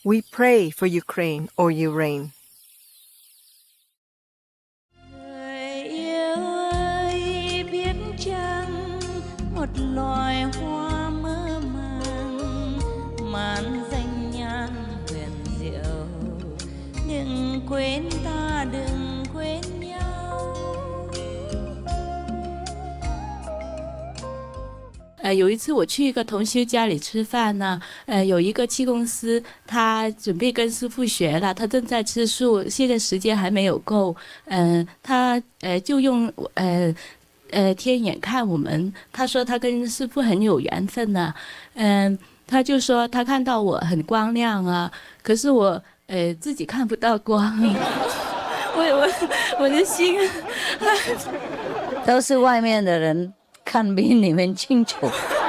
We pray for Ukraine or Ukraine. Một loài hoa mơ màng màn danh nhan huyền diệu, đừng quên ta đừng quên nhau。 有一次我去一个同修家里吃饭呢，有一个气功师，他准备跟师父学了，他正在吃素，现在时间还没有够，他就用天眼看我们，他说他跟师父很有缘分呢，他就说他看到我很光亮啊，可是我自己看不到光，我的心都是外面的人看比你们清楚，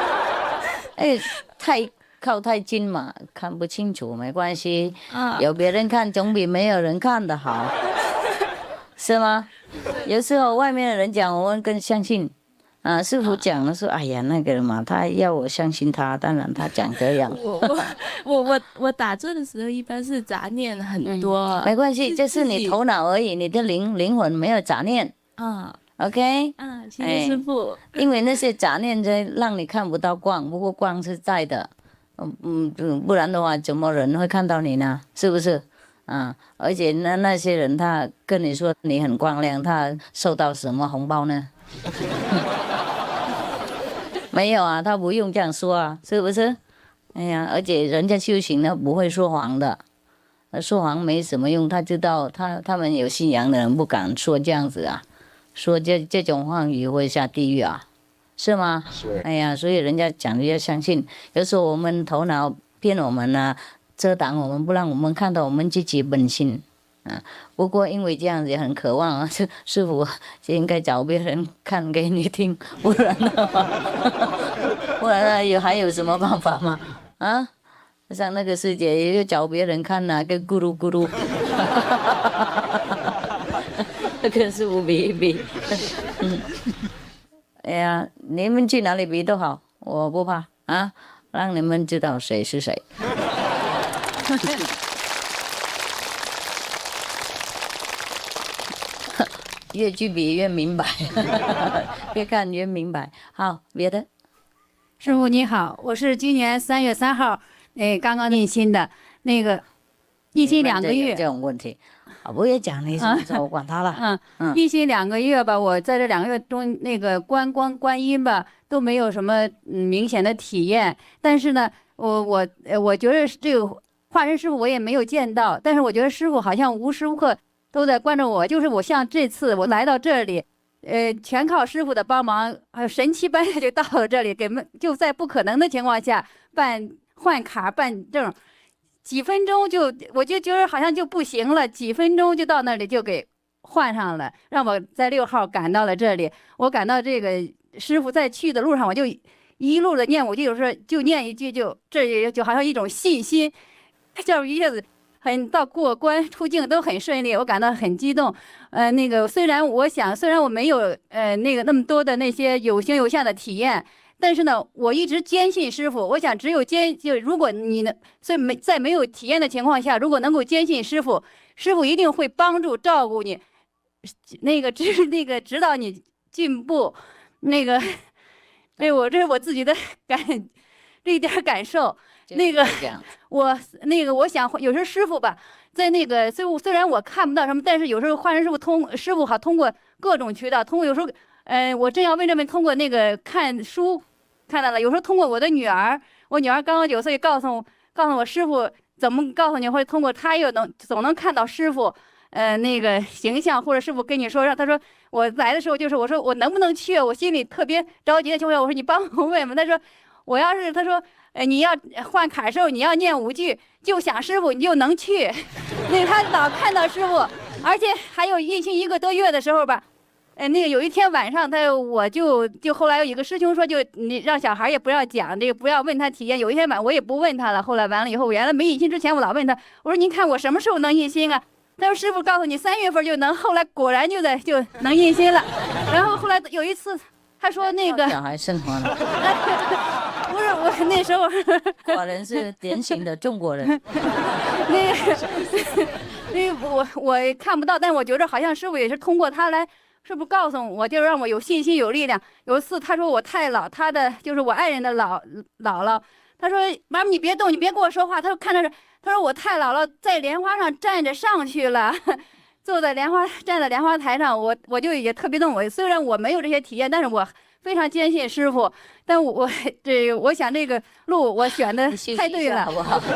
靠太近嘛，看不清楚没关系，有别人看总比没有人看的好，是吗？有时候外面的人讲，我们更相信。师父讲的说，哎呀，那个人嘛，他要我相信他，当然他讲这样。 我打坐的时候一般是杂念很多， 没关系，就是你头脑而已，你的灵魂没有杂念。OK， 谢谢师父。 因为那些杂念在让你看不到光，不过光是在的，不然的话，怎么人会看到你呢？是不是？而且那些人他跟你说你很光亮，他收到什么红包呢？没有啊，他不用这样说啊，是不是？哎呀，而且人家修行呢不会说谎的，说谎没什么用，他知道他们有信仰的人不敢说这样子啊，说这种话语会下地狱啊，是吗？是。哎呀，所以人家讲的要相信，有时候我们头脑骗我们啊，遮挡我们，不让我们看到我们自己本性。不过因为这样子也很渴望啊，师父就应该找别人看给你听，不然的话，还有什么办法吗？像那个师姐也就找别人看啊，跟咕噜咕噜，跟师父比一比。哎呀，你们去哪里比都好，我不怕啊，让你们知道谁是谁。越去比越明白，越看越明白。好，别的。 师父你好，我是今年3月3号，刚刚念心的，那个一心2个月。 这种问题，我也讲你什么时候，我管他了。 一心2个月吧，我在这2个月中，那个观音吧，都没有什么明显的体验。但是呢，我觉得这个化身师父我也没有见到，但是我觉得师父好像无时无刻都在关着我，就是我像这次我来到这里，全靠师父的帮忙，神奇般就到了这里，就在不可能的情况下换卡办证，几分钟我就觉得好像就不行了，几分钟就到那里就给换上了，让我在6号赶到了这里。我赶到这个师父在去的路上，我就一路的念，我就念一句，这就好像一种信心，这一下子。到过关出境都很顺利，我感到很激动。那个虽然我没有那么多的那些有形有相的体验，但是呢，我一直坚信师父。我想只有如果你呢，在没有体验的情况下，如果能够坚信师父，师父一定会帮助照顾你，指导你进步。这是我自己的这一点感受。我想有时候师父吧，在虽然我看不到什么，但是有时候化身师父好通过各种渠道，通过有时候我正要为这么通过那个看书看到了，有时候通过我的女儿，我女儿刚刚9岁，告诉我师父怎么告诉你，或者通过她总能看到师父那个形象，或者师父跟你说，让他说我来的时候就是我说我能不能去，我心里特别着急的情况下，我说你帮我问问，他说他说你要换卡的时候，你要念5句，就想师父，你就能去。他老看到师父，而且还有1心1个多月的时候吧，有一天晚上，我就后来有一个师兄说，你让小孩也不要讲这个，不要问他体验。有一天晚我也不问他了。后来完了以后，我原来没印心之前，我老问他，我说您看我什么时候能印心啊？他说师父告诉你3月份就能。后来果然就能印心了。然后后来有一次。他说那个小孩生活了， 不是我那时候， 果然是典型的中国人。 我看不到，但我觉得好像师傅也是通过他来，是不是告诉我，就让我有信心有力量。有一次他说我太老，他的就是我爱人的姥姥，他说妈妈你别动，你别跟我说话。他说看着是，他说我太老了，在莲花上站着上去了。站在莲花台上，我就也特别动。虽然我没有这些体验，但是我非常坚信师傅。但我想这个路我选的太对了， 好不好？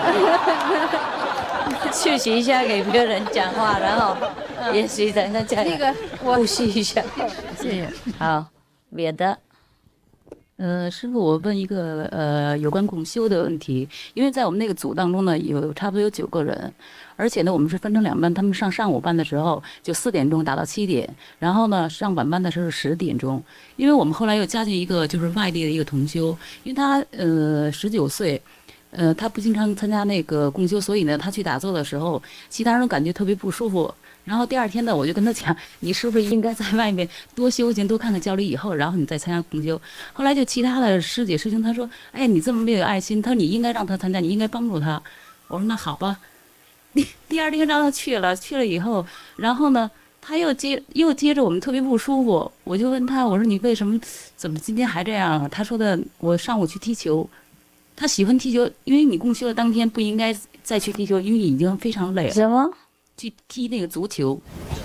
休息一下，给别人讲话，然后也许等一下那个我呼吸一下。 谢谢。 好，别的。 师傅，我问一个有关共修的问题，因为在我们那个组当中呢，差不多有9个人，而且呢，我们是分成2班，他们上午班的时候就4点钟打到7点，然后呢上晚班的时候是10点钟。因为我们后来又加进一个就是外地的一个同修，因为他19岁。他不经常参加那个共修，所以呢，他去打坐的时候，其他人感觉特别不舒服。然后第2天呢，我就跟他讲，你是不是应该在外面多修行，多看看教理以后，然后你再参加共修。后来就其他的师姐师兄，他说，哎，你这么没有爱心，他说你应该让他参加，你应该帮助他。我说那好吧。第2天让他去了以后，然后呢，他又接着我们特别不舒服，我就问他，我说你为什么怎么今天还这样啊？他说的，我上午去踢球。他喜欢踢球，因为你共修的当天不应该再去踢球，因为你已经非常累了。 什么？ 去踢那个足球。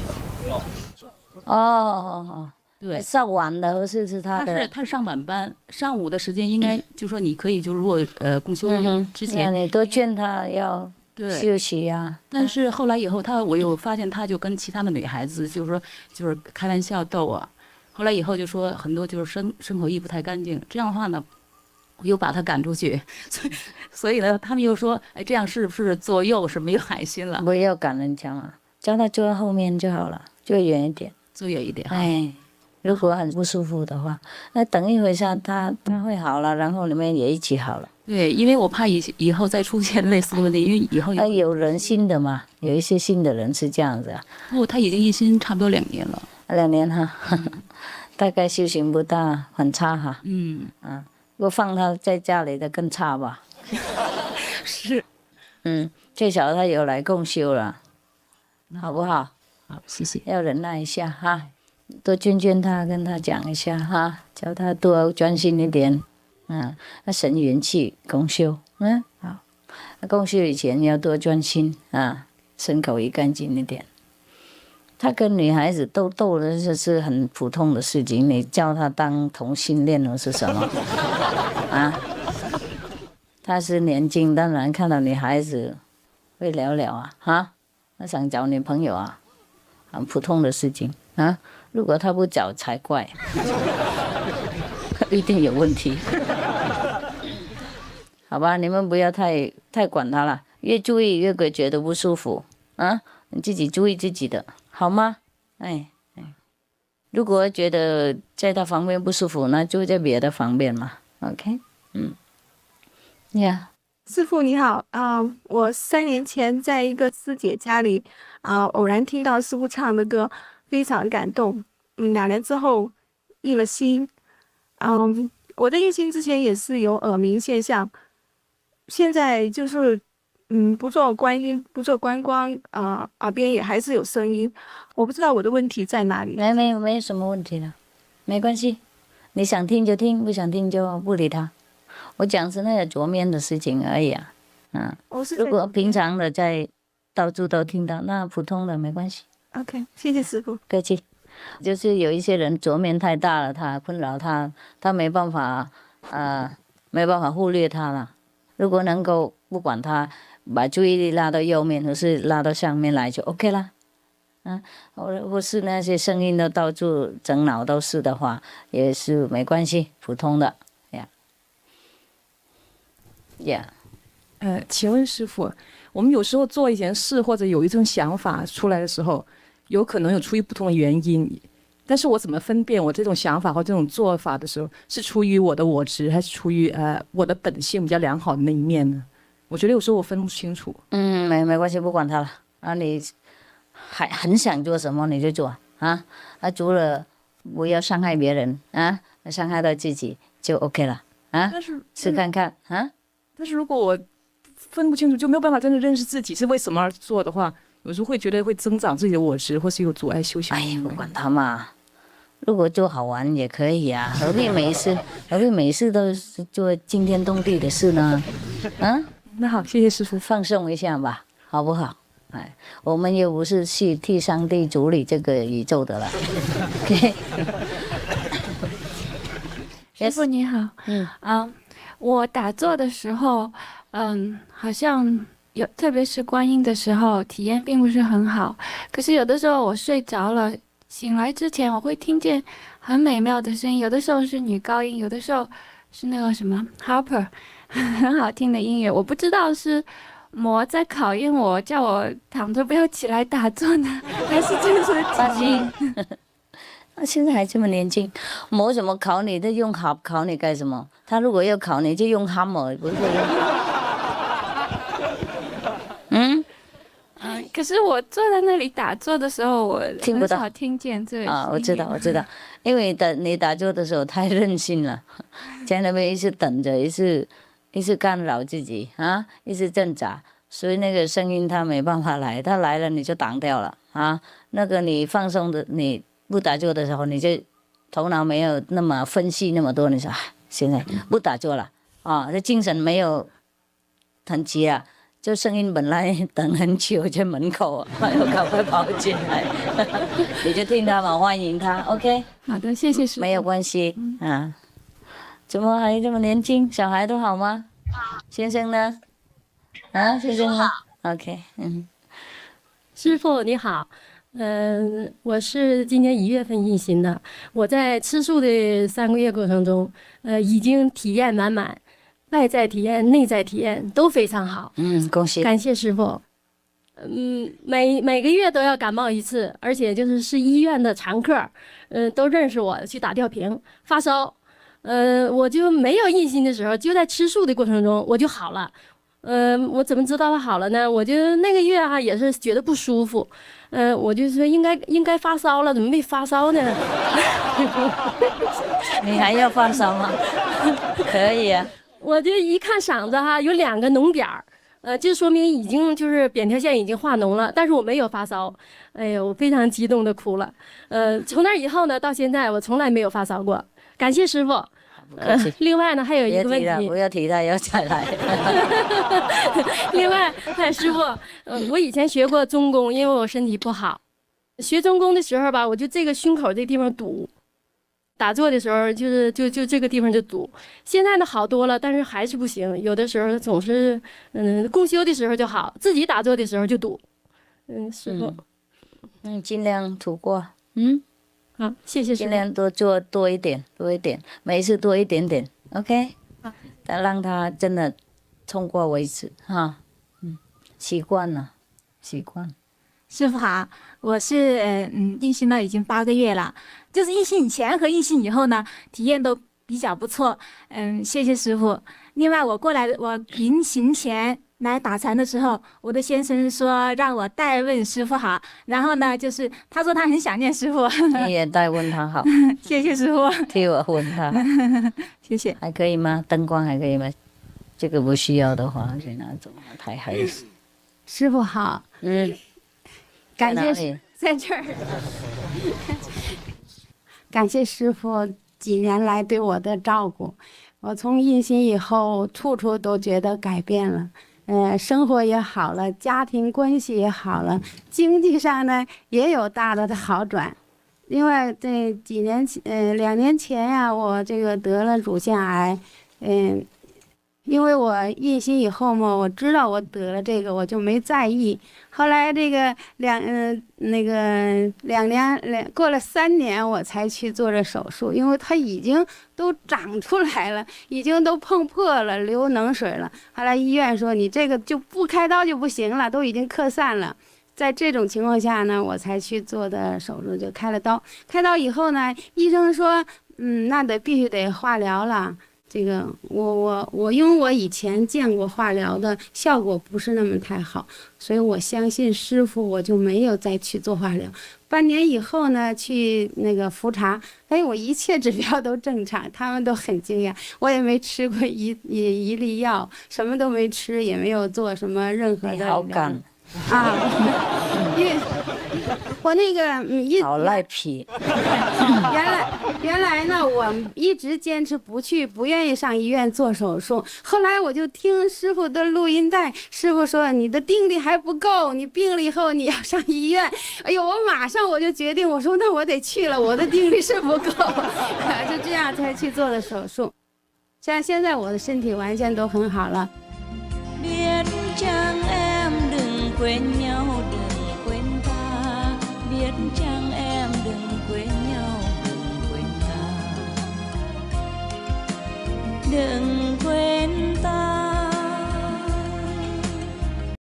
哦， 对， 上晚的是他的。 他是上晚班，上午的时间应该就说你可以就如果共修之前， 你多劝他要休息呀。 但是后来以后我又发现他就跟其他的女孩子就是开玩笑逗啊，后来以后就说很多就是身口意不太干净，这样的话呢。我又把他赶出去，所以呢，他们又说，哎，这样是不是左右是没有爱心了？ 不要赶人家嘛，叫他坐在后面就好了，坐远一点， 坐远一点。 哎，如果很不舒服的话，那等一会下他会好了，然后你们也一起好了。 对，因为我怕以后再出现类似的问题，因为以后有人新的嘛，有一些新的人是这样子啊。 哦，他已经一心差不多2年了。 2年哈，大概修行不大，很差哈。如果放他在家里的更差吧。 是， 最少他有来共修了，好不好？ 好，谢谢。 要忍耐一下哈，多劝他，跟他讲一下哈，叫他多专心一点。那省元气共修。好。那共修以前要多专心啊，身口意干净一点。他跟女孩子斗的是很普通的事情，你叫他当同性恋或是什么啊？他是年轻，当然看到女孩子会聊聊啊，他想找女朋友啊，很普通的事情啊。如果他不找才怪，一定有问题。好吧，你们不要太管他了，越注意越会觉得不舒服啊。你自己注意自己的。好吗？如果觉得在他方面不舒服，那就在别的方面嘛。OK， 师父你好我3年前在一个师姐家里偶然听到师父唱的歌，非常感动。2年之后印了心。我的印心之前也是有耳鸣现象，现在就是不做观音，不做观光耳边也还是有声音，我不知道我的问题在哪里。 没有什么问题了，没关系，你想听就听，不想听就不理他。我讲是那个桌面的事情而已啊。如果平常的在到处都听到，那普通的没关系。 OK， 谢谢师父。 客气。就是有一些人桌面太大了，他困扰他没办法忽略他了。如果能够不管他，把注意力拉到右面或是拉到上面来就 OK 了。或是那些声音都到处整脑都是的话，也是没关系，普通的呀。 请问师父，我们有时候做一件事或者有一种想法出来的时候，有可能有出于不同的原因，但是我怎么分辨我这种想法或这种做法的时候是出于我的我执，还是出于我的本性比较良好的那一面呢？我觉得有时候我分不清楚。 没关系，不管他了你还很想做什么你就做除了不要伤害别人伤害到自己就 OK 了啊， 但是试看看啊。 但是如果我分不清楚，就没有办法真的认识自己是为什么而做的话，有时候会觉得会增长自己的我执，或是有阻碍修行。 哎呀，不管他嘛，如果做好玩也可以啊，何必每次都是做惊天动地的事呢？啊， 那好，谢谢师父。 放松一下吧，好不好？哎，我们又不是去替上帝处理这个宇宙的了。OK， 师父你好，我打坐的时候，好像有，特别是观音的时候，体验并不是很好。可是有的时候我睡着了，醒来之前我会听见很美妙的声音，有的时候是女高音，有的时候是那个什么 harper， 很好听的音乐。我不知道是魔在考验我，叫我躺着不要起来打坐呢，还是真是放心。那现在还这么年轻，魔怎么考你？他用考你干什么？他如果要考你，就用 hammer， 不是用。 可是我坐在那里打坐的时候，我听不到， 很少听见这啊，我知道，因为你打坐的时候太任性了，在那边一直等着，一直干扰自己啊，一直挣扎，所以那个声音它没办法来，它来了你就挡掉了啊。那个你放松的，你不打坐的时候，你就头脑没有那么分析那么多，你说现在不打坐了啊，这精神没有很急啊。就声音本来等很久在门口，又赶快跑进来，你就听他嘛，欢迎他 ，OK？ 好的，谢谢师父。 没有关系啊。怎么还这么年轻？小孩都好吗？先生呢？啊，先生呢 ？OK， 师父你好，我是今年1月份印行的，我在吃素的3个月过程中，已经体验满满。外在体验、内在体验都非常好， 恭喜， 感谢师父。每个月都要感冒1次，而且是医院的常客，都认识我，去打吊瓶。发烧，我就没有印心的时候，就在吃素的过程中我就好了。我怎么知道它好了呢？我就那个月也是觉得不舒服，我就说应该发烧了，怎么没发烧呢？ 你还要发烧吗？可以啊。 我就一看嗓子有2个脓点儿，就说明已经扁桃腺已经化脓了，但是我没有发烧。哎呀，我非常激动的哭了。从那以后呢，到现在我从来没有发烧过，感谢师父。另外呢，还有一个问题， 不要提他，要再来。 另外，师父，我以前学过中功，因为我身体不好，学中功的时候吧，我就这个胸口这地方堵。打坐的时候就这个地方就堵，现在呢好多了，但是还是不行，有的时候总是共修的时候就好，自己打坐的时候就堵。师父， 尽量吐过， 好，谢谢师父。 尽量做多一点，每一次多一点点 ，OK， 但让他真的通过为止哈，习惯了。 师父好，我是印心了已经8个月了，就是印心以前和印心以后呢，体验都比较不错。谢谢师父。另外我临行前来打禅的时候，我的先生说让我代问师父好，然后呢他说他很想念师父， 你也代问他好。 谢谢师父， 替我问他， 谢谢。 还可以吗？灯光还可以吗？这个不需要的话就拿走，太黑。 师父好，感谢在这儿，感谢师父几年来对我的照顾。我从印心以后，处处都觉得改变了，生活也好了，家庭关系也好了，经济上呢也有大的好转。另外，这2年前呀，我这个得了乳腺癌，因为我印心以后嘛，我知道我得了这个，我就没在意。后来这个过了3年，我才去做这手术，因为它已经都长出来了，已经都碰破了，流脓水了。后来医院说你这个就不开刀就不行了，都已经扩散了。在这种情况下呢，我才去做的手术，就开了刀。开刀以后呢，医生说，那必须得化疗了。 这个我因为我以前见过化疗的效果不是那么太好，所以我相信师傅，我就没有再去做化疗。半年以后呢，去那个复查，哎，我一切指标都正常，他们都很惊讶。我也没吃过一粒药，什么都没吃，也没有做什么任何的。 你好敢啊！因为我那个好赖皮。 原来呢，我一直坚持不愿意上医院做手术。后来我就听师傅的录音带，师傅说你的定力还不够，你病了以后你要上医院。哎呦，我马上我就决定，我说那我得去了，我的定力是不够，就这样才去做的手术。像现在我的身体完全都很好了。 Biết chăng em đừng quên nhau, đừng quên ta. Biết chăng em đừng quên nhau, đừng quên ta. Đừng